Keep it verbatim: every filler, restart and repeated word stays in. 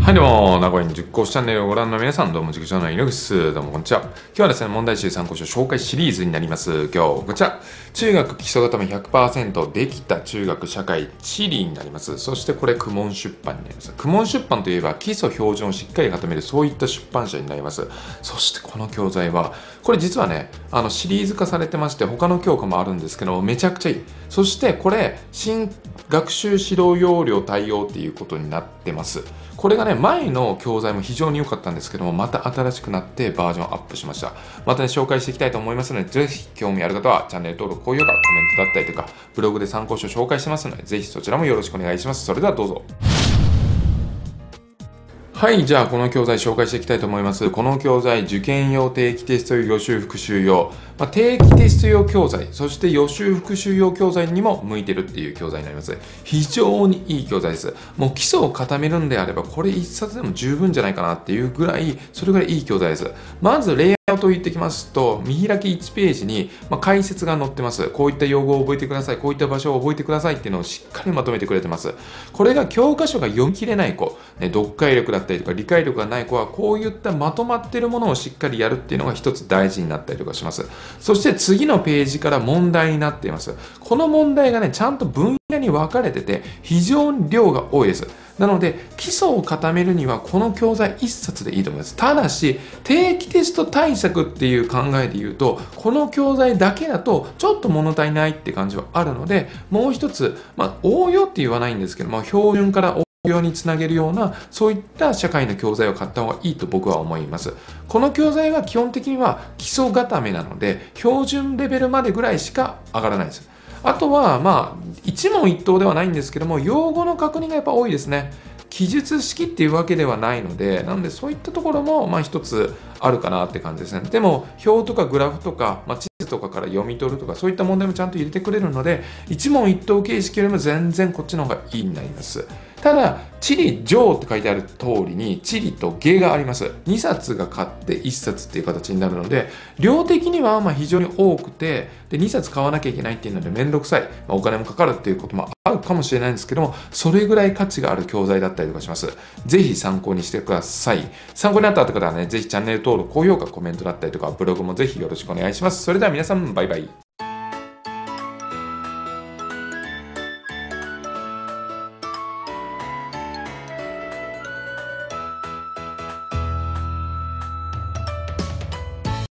はい、どうも、名古屋に塾講師チャンネルをご覧の皆さん、どうも、塾長の井上です。どうも、こんにちは。今日はですね、問題集参考書紹介シリーズになります。今日、こちら、中学基礎固め ひゃくパーセント できた中学社会地理になります。そして、これ、公文出版になります。公文出版といえば、基礎標準をしっかり固める、そういった出版社になります。そして、この教材は、これ実はね、あの、シリーズ化されてまして、他の教科もあるんですけど、めちゃくちゃいい。そして、これ、新学習指導要領対応っていうことになってます。これがね、前の教材も非常に良かったんですけども、また新しくなってバージョンアップしました。またね、紹介していきたいと思いますので、ぜひ興味ある方はチャンネル登録、高評価、コメントだったりとか、ブログで参考書紹介してますので、ぜひそちらもよろしくお願いします。それではどうぞ。はい、じゃあこの教材紹介していきたいと思います。この教材、受験用定期テスト用予習復習用、まあ、定期テスト用教材、そして予習復習用教材にも向いてるっていう教材になります。非常にいい教材です。もう基礎を固めるんであれば、これ一冊でも十分じゃないかなっていうぐらい、それぐらいいい教材です。まず、レイアウトを言ってきますと、見開きいちページに解説が載ってます。こういった用語を覚えてください。こういった場所を覚えてくださいっていうのをしっかりまとめてくれてます。これが教科書が読み切れない子、ね、読解力だったりとか理解力がない子は、こういったまとまっているものをしっかりやるっていうのが一つ大事になったりとかします。そして次のページから問題になっています。この問題がね、ちゃんと分野に分かれてて、非常に量が多いです。なので、基礎を固めるにはこの教材いっさつでいいと思います。ただし、定期テスト対策っていう考えで言うと、この教材だけだとちょっと物足りないって感じはあるので、もう一つ、まあ、応用って言わないんですけども、標準から応用につなげるような、そういった社会の教材を買った方がいいと僕は思います。この教材は基本的には基礎固めなので、標準レベルまでぐらいしか上がらないです。あとは、まあ、一問一答ではないんですけども、用語の確認がやっぱ多いですね。記述式っていうわけではないので、なのでそういったところも、まあ一つあるかなって感じですね。でも、表とかグラフとか、まあ、地図とかから読み取るとか、そういった問題もちゃんと入れてくれるので、一問一答形式よりも全然こっちの方がいいになります。ただ、地理上って書いてある通りに、地理と下があります。にさつが買っていっさつっていう形になるので、量的にはまあ非常に多くて、でにさつ買わなきゃいけないっていうのでめんどくさい、まあ、お金もかかるっていうこともあるかもしれないんですけども、それぐらい価値がある教材だったりとかします。ぜひ参考にしてください。参考になった方はね、ぜひチャンネル登録、高評価、コメントだったりとか、ブログもぜひよろしくお願いします。それでは皆さん、バイバイ。